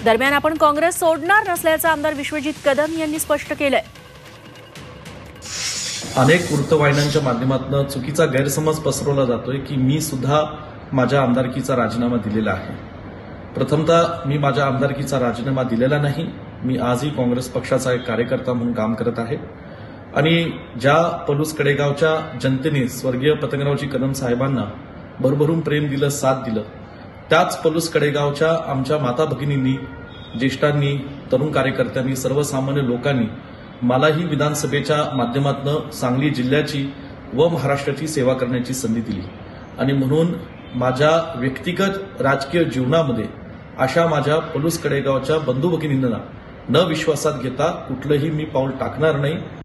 दरम्यान आपण काँग्रेस सोडणार नसल्याचं आमदार विश्वजित कदम यांनी स्पष्ट केलंय। अनेक वृत्तवाहिन्यांच्या माध्यमातून चुकीचा गैरसमज पसरवला जातोय की मी सुद्धा माझ्या आमदारकीचा राजीनामा दिलेला आहे। प्रथमतः मी माझ्या आमदारकीचा राजीनामा दिलेला नाही। मी आजही काँग्रेस पक्षाचा एक कार्यकर्ता म्हणून काम करत आहे आणि ज्या पलूस कडेगावच्या जनतेने स्वर्गीय पतंगरावजी कदम साहेबांना भरभरून प्रेम दिलं, साथ दिलं, त्याच पलूस कडेगावच्या आमच्या माता भगिनींनी, ज्येष्ठांनी, तरुण कार्यकर्त्यांनी, सर्वसामान्य लोकांनी मलाही विधानसभेच्या माध्यमातून सांगली जिल्ह्याची व महाराष्ट्राची सेवा करण्याची संधी दिली आणि म्हणून माझ्या व्यक्तिगत राजकीय जीवनामध्ये अशा माझ्या पलूस कडेगावच्या बंधू भगिनींना न विश्वासात घेता कुठलंही मी पाऊल टाकणार नाही।